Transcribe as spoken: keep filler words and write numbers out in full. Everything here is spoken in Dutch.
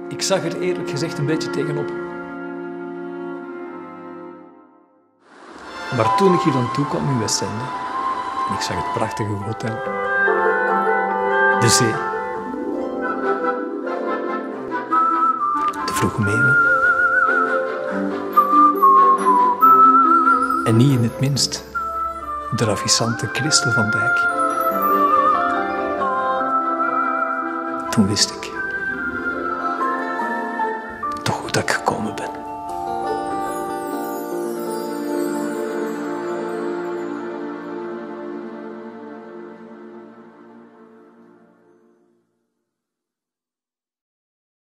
Ik zag er eerlijk gezegd een beetje tegenop. Maar toen ik hier dan toe kwam in Westende en ik zag het prachtige hotel, de zee, de vroege meeuwen en niet in het minst de ravissante Christel van Dijk. Toen wist ik.